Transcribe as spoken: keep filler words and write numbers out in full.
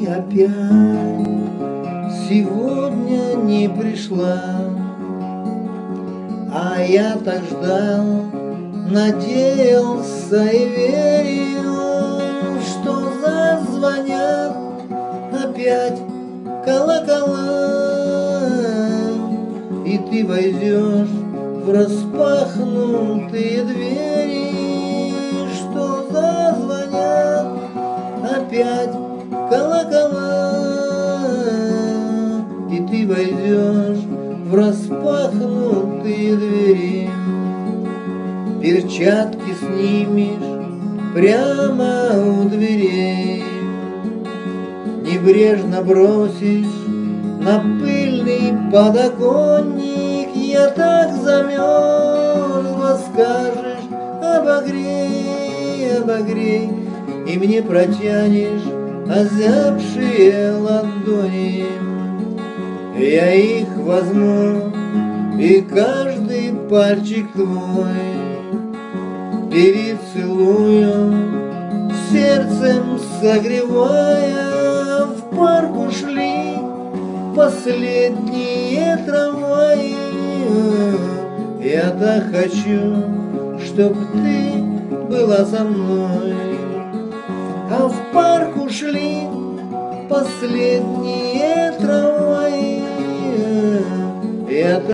ты опять сегодня не пришла, а я так ждал, надеялся и верил, что зазвонят опять колокола, и ты войдешь в распахнутые двери, что зазвонят опять колокола, и ты войдешь в распахнутые двери. Перчатки снимешь прямо у дверей, небрежно бросишь на пыльный подоконник. Я так замерзла, скажешь: обогрей, обогрей, и мне протянешь озябшие ладони. Я их возьму, и каждый пальчик твой перецелую, сердцем согревая. В парк ушли последние трамваи. Я так хочу, чтоб ты была со мной. А в парк ушли последние трамваи. Я